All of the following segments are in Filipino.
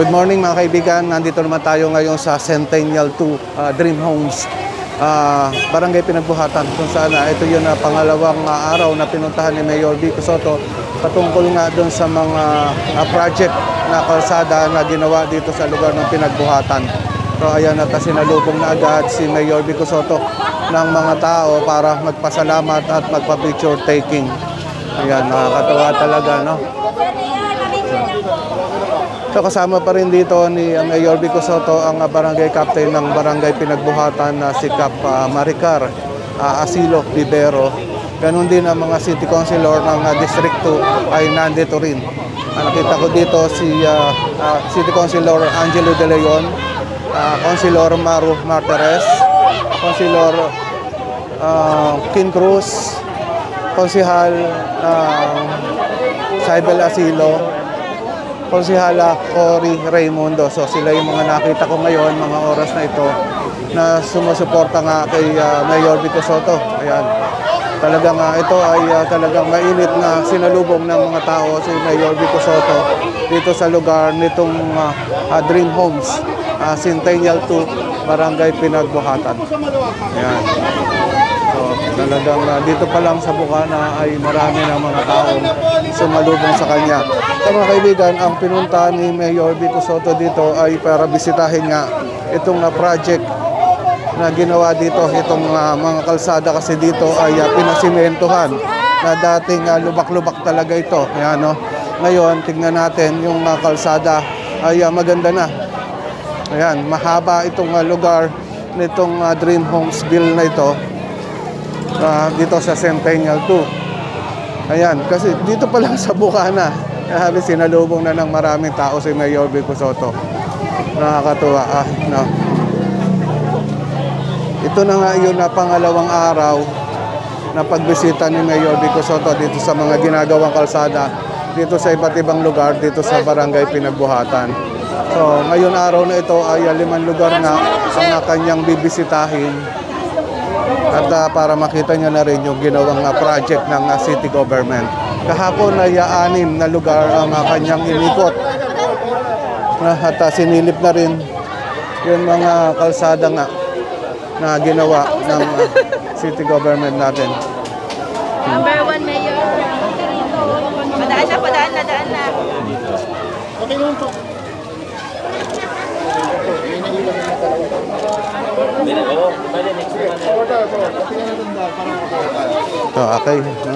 Good morning mga kaibigan, nandito naman tayo ngayon sa Centennial 2 Dream Homes Barangay Pinagbuhatan, kung saan ito yun pangalawang araw na pinuntahan ni Mayor Vico Sotto patungkol nga doon sa mga project na kalsada na ginawa dito sa lugar ng Pinagbuhatan. So ayan, at sinalubong na agad si Mayor Vico Sotto ng mga tao para magpasalamat at magpa-picture taking. Ayan, nakakatawa talaga, no? So kasama pa rin dito ni Mayor Vico Sotto ang barangay captain ng barangay Pinagbuhatan na si Cap Maricar Asilo Vivero. Ganon din ang mga city councilor ng District 2 ay nandito rin. Nakita ko dito si city councilor Angelo De Leon, councilor Maru Martires, councilor King Cruz, konsihal Saibel Asilo, konsihala Cory Raimundo. So sila yung mga nakita ko ngayon, mga oras na ito, na sumusuporta nga kay Mayor Vico Sotto. Ayan. Talagang ito ay talagang mainit na sinalubong ng mga tao si Mayor Vico Sotto dito sa lugar nitong Dream Homes, Centennial 2, Barangay Pinagbuhatan. Ayan. So, talagang dito pa lang sa Bukana ay marami ng mga taong sumalubong sa kanya. So mga kaibigan, ang pinunta ni Mayor Vico Sotto dito ay para bisitahin nga itong project na ginawa dito, itong mga kalsada, kasi dito ay pinasimentohan na dating lubak-lubak talaga ito. Ayan, no? Ngayon, tingnan natin yung kalsada ay maganda na. Ayan, mahaba itong lugar nitong Dream Homes Bill na ito. Dito sa Centennial 2. Ayan, kasi dito pa lang sa Bukana, sinalubong na ng maraming tao si Mayor Vico Sotto. Nakakatuwa. No. Ito na nga yun na pangalawang araw na pagbisita ni Mayor Vico Sotto dito sa mga ginagawang kalsada dito sa iba't ibang lugar dito sa Barangay Pinagbuhatan. So, ngayon araw na ito ay 5 lugar na ang kanyang bibisitahin. At para makita nyo na rin yung ginawang project ng city government. Kahapon ay 6 na lugar ang kanyang inikot. At sinilip na rin yung mga kalsada nga na ginawa ng city government natin. Number 1 Mayor. Padaan na. Okay naman po. So, okay.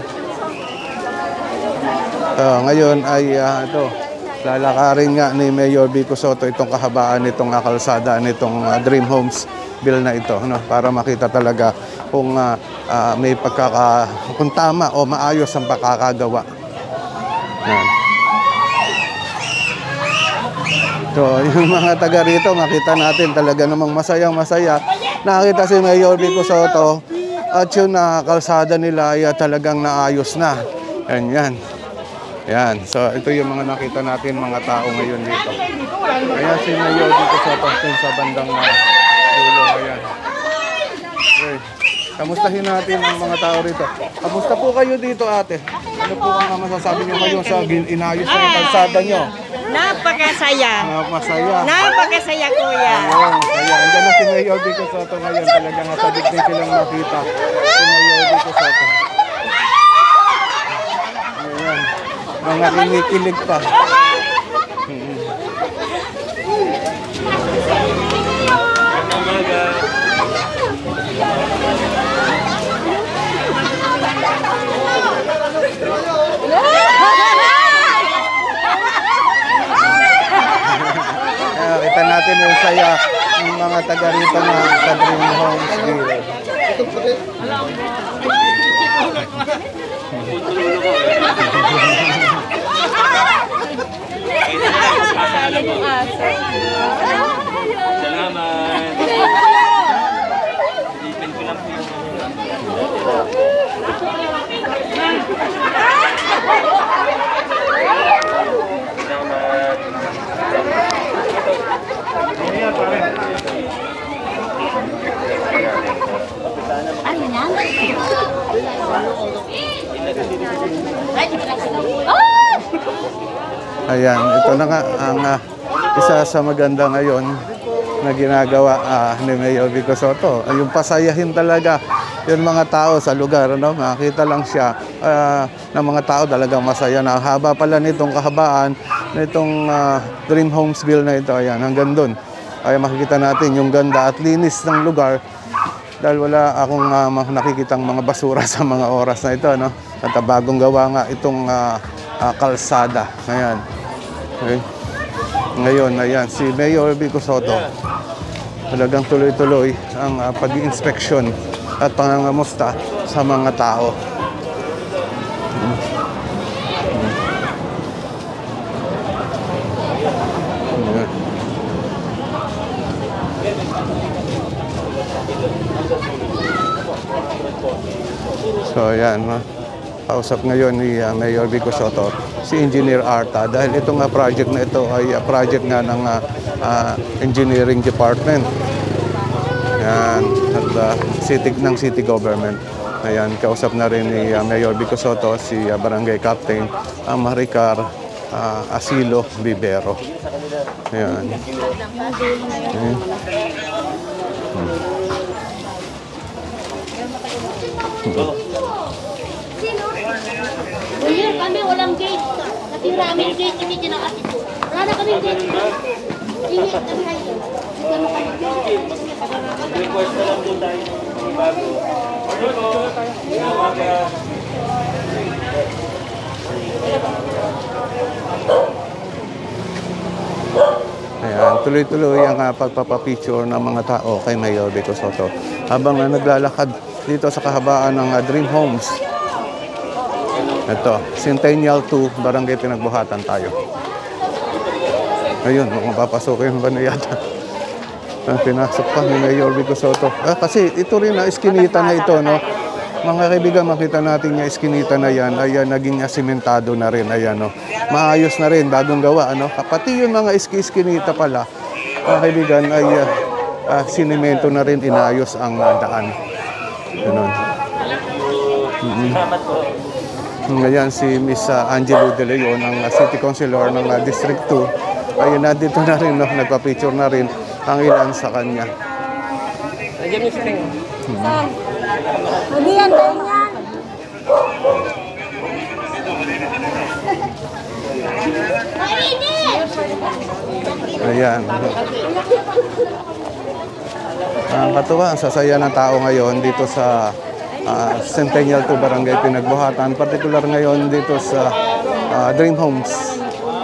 Ngayon ay ito, lalakarin nga ni Mayor Vico Sotto itong kahabaan nitong kalsada nitong Dream Homes Bill na ito, no? Para makita talaga kung may kung tama o maayos ang pagkakagawa. Yan. So, yung mga taga rito, makita natin talaga namang masayang-masaya. Nakita si Mayor Vico Sotto at yung kalsada nila ay talagang naayos na. Yan. Yan. So, ito yung mga nakita natin mga tao ngayon dito. Ayan si Mayor Vico Sotto sa bandang dulo. Ayan. Okay. Kamustahin natin ang mga tao rito. Kamusta po kayo dito, ate? Ano po ang masasabi niyo ngayon sa inayos na kalsada niyo? Napakasaya. Napakasaya, kuya. Ayun, kaya andyan na si Mayor Vico Sotto ngayon. Talagang sadik din silang makita si Mayor Vico Sotto. Ayan, mga kinikilig pa. Kita natin yung saya ng mga taga rito na sa Dream Homes Bill. Salamat. Isipin ko lang po yung Ano yan? Ayan, ito na nga ang isa sa maganda ngayon na ginagawa ni Mayor Vico Soto. Yung pasayahin talaga yung mga tao sa lugar. Ano? Makita lang siya ng mga tao talagang masaya na. Haba pala nitong kahabaan, nitong Dream Homes Bill na ito. Ayan, hanggang doon. Ay makikita natin yung ganda at linis ng lugar dahil wala akong nakikitang mga basura sa mga oras na ito. No? At bagong gawa nga itong kalsada. Ayan. Okay. Ngayon, ayan, si Mayor Vico Soto. Talagang tuloy-tuloy ang pag-inspeksyon at pangangamusta sa mga tao. So ayan, kausap ngayon ni Mayor Vico Soto si Engineer Arta dahil itong project na ito ay project nga ng Engineering Department. Yan, at city government. Ayan, kausap na rin ni Mayor Vico Soto si Barangay Captain Maricar Asilo Bibero. Ayan. Ngayon kami walang gate. Natira aming gate, hindi kinakasip ko. Wala na kaming gate. Ingit na tayo. Gano'n kami gate. Request na lang po tayo ng bago. Ayan, tuloy-tuloy ang pagpapapicture ng mga tao kay Mayor Vico Soto habang naglalakad dito sa kahabaan ng Dream Homes. Ito, Centennial 2, Barangay Pinagbuhatan tayo. Ayun, mapapasukin ba na yata? Pinasok pa ni Mayor Vico Soto. Kasi ito rin na iskinita na ito, no? Mga kaibigan, makita natin yung iskinita na yan, ay naging simentado na rin, ayan, no? Maayos na rin, bagong gawa, ano? Pati yung mga iskinita pala, mga kaibigan, ay sinimento na rin, inayos ang daan. Ganun. Ngayon si Miss Angelo De Leon, ang City Councilor ng District 2, ay nandito na rin, no? Nagpa-picture na rin ang ilan sa kanya. Nandiyan yung siting. Hindi yan, tayo yan. Ayan. Ang katuwa, ang sasaya ng tao ngayon dito sa Centennial 2 Barangay Pinagbuhatan, particular ngayon dito sa Dream Homes.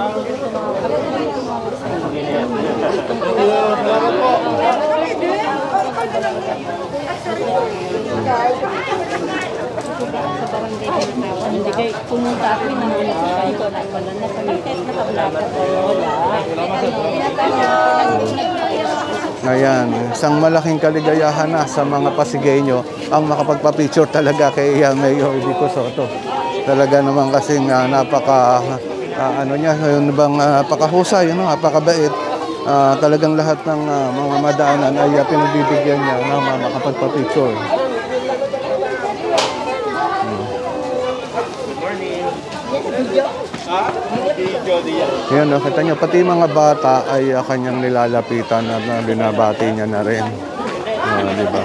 Hindi kayo pumunta ako yung nangulit na kayo ito. Wala na kami. Nakablata tayo. Ayan, isang malaking kaligayahan na sa mga Pasigueño ang makapagpa-picture talaga kay Mayor Vico Soto. Talaga naman kasing napakahusay, napakabait. Talagang lahat ng mga madaanan ay pinagbibigyan niya na makapagpa-picture. Yan, kita nyo, pati mga bata ay kanyang nilalapitan at binabati niya na rin. Di ba?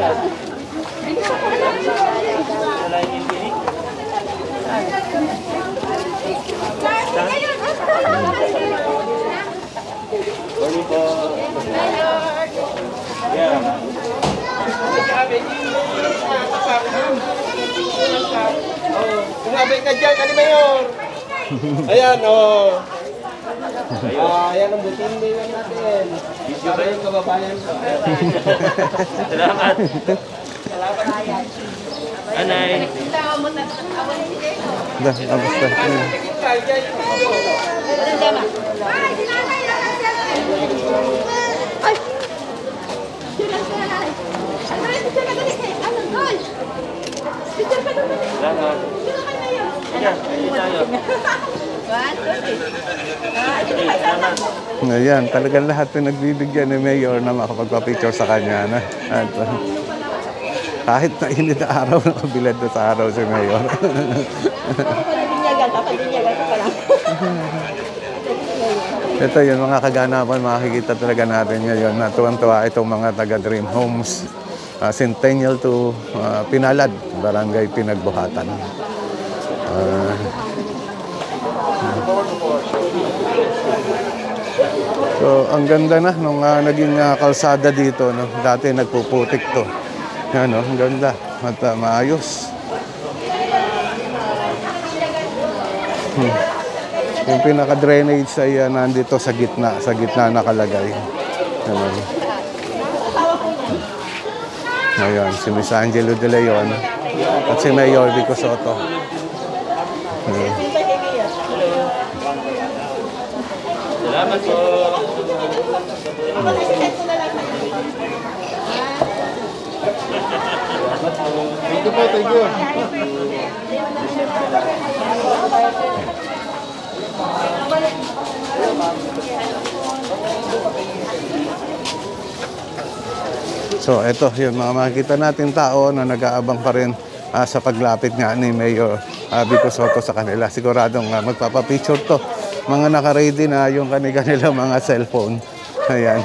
Sumabay ka dyan, ano Mayor? Ayan, ayan ang butin din natin. Sabi yung kababayan ko. Salamat. Anay. Basta. Salamat. Ayan, talagang lahat pinagbibigyan ni Mayor na makapagpa-picture sa kanya. Na? At, kahit na init na araw, nakabilad na sa araw si Mayor. Kapag binyagan ka pa lang. Ito yung mga kaganapan, makikita talaga natin ngayon na tuwang-tuwa itong mga taga-Dream Homes. Centennial to Pinalad, Barangay Pinagbuhatan. So, ang ganda na nung naging kalsada dito. No? Dati nagpuputik to. Yan, no? Ang ganda at maayos. Yung pinaka-drainage ay nandito sa gitna nakalagay. Ayan. Ngayon, si Miss Angelo De Leon at si Mayor Vico Soto. Ayan. Salamat po. Thank you po, thank you. So, ito, yung mga makikita natin tao na nag-aabang pa rin sa paglapit nga ni Mayor Vico Soto sa kanila. Siguradong magpapapicture to. Mga naka-ready na yung kanilang mga cellphone. Ayan.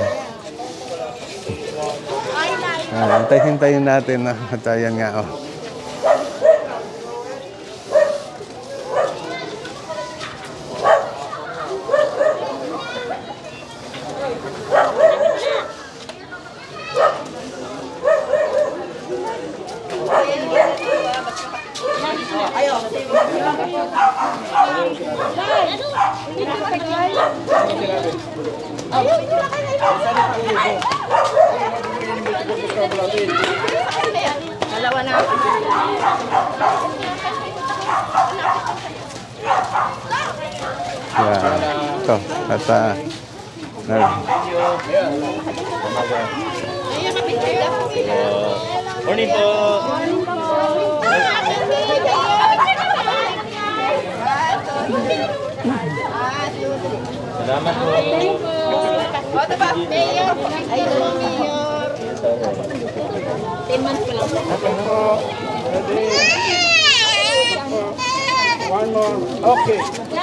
Hintayin natin na ayan nga, oh. Dalawa na. Yeah. Ito. At Morning po. Salamat po. O, diba? Mayor. Ay, Mayor. 10 months pa lang. One more. Okay.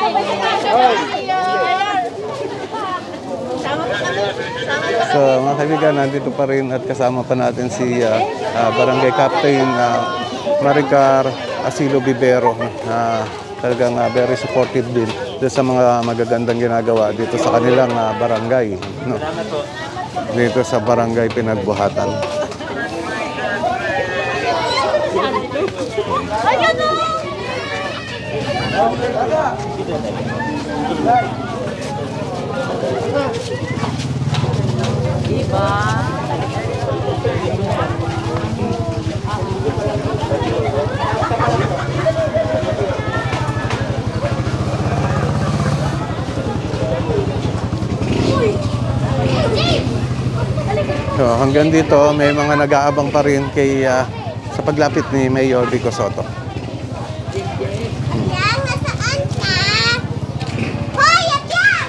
so, mga kaibigan, nandito pa rin at kasama pa natin si Barangay Captain Maricar Asilo Bibero. Talagang very supportive din sa mga magagandang ginagawa dito sa kanilang barangay. No? Dito sa Barangay Pinagbuhatan. So, hanggang dito, may mga nag-aabang pa rin kay, sa paglapit ni Mayor Vico Soto. Yan, nasaan ka? Hoy, yan!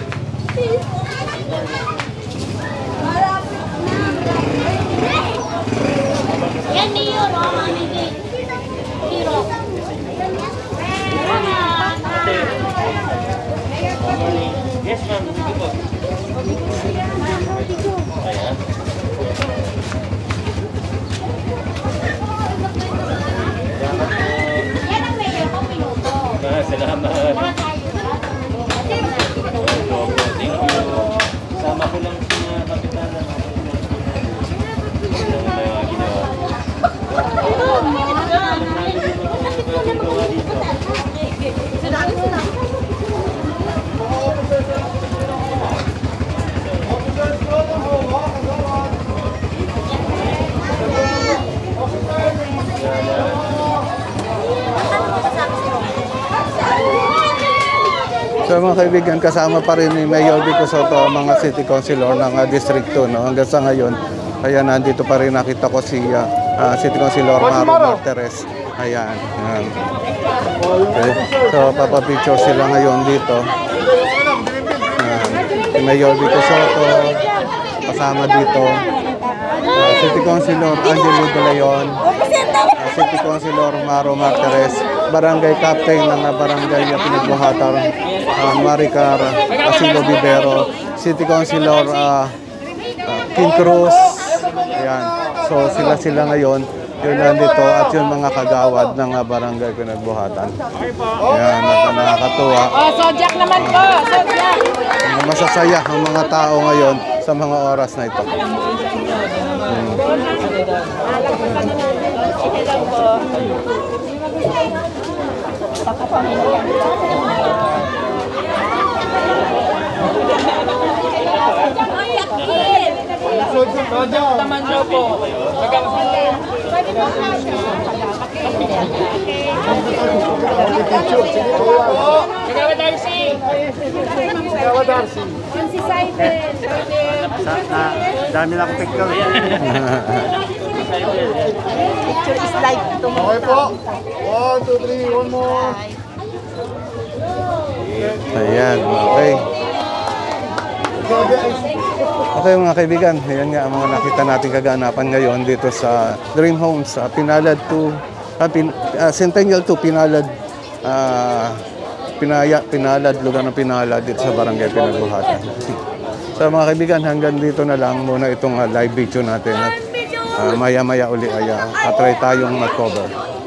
Yan, Mayor. O, mamigay. Hero. Yes, ma'am. Sige po. Ayan. Yan ang Mayor ko, minuto. Salamat. Thank you. Sama ko lang sa kapitanan. So mga kaibigan, kasama pa rin ni Mayor Vico Soto ang mga city councilor ng District 2. No? Hanggang sa ngayon, kaya nandito pa rin nakita ko si City Councilor Maro Martires. Ayan. Okay. So papapicture sila ngayon dito. Si Mayor Vico Soto, kasama dito. City Councilor Angelo De Leon, City Councilor Maro Martires, Barangay Captain ng Barangay Pinagbuhatan, Maricar Asilo Vivero, City Councilor King Cruz. Ayan. So sila ngayon yung nandito at yung mga kagawad ng barangay Pinagbuhatan. Ayan, at nakakatuwa. Oh, Sojak naman po. Sojak. Masasaya ang mga tao ngayon sa mga oras na ito. Project naman nyo po. Kagawa Darcy! Kagawa Darcy! Yung si Simon. Dami na akong picture. Picture is live. Okay po. 1, 2, 3, one more. Ayan, okay. Okay mga kaibigan, ayan nga ang mga nakita nating kaganapan ngayon dito sa Dream Homes, Pinalad to Centennial to Pinalad, Pinalad, lugar ng Pinalad dito sa Barangay Pinagbuhatan. So mga kaibigan, hanggang dito na lang muna itong live video natin at maya-maya uli ay try tayong mag-cover.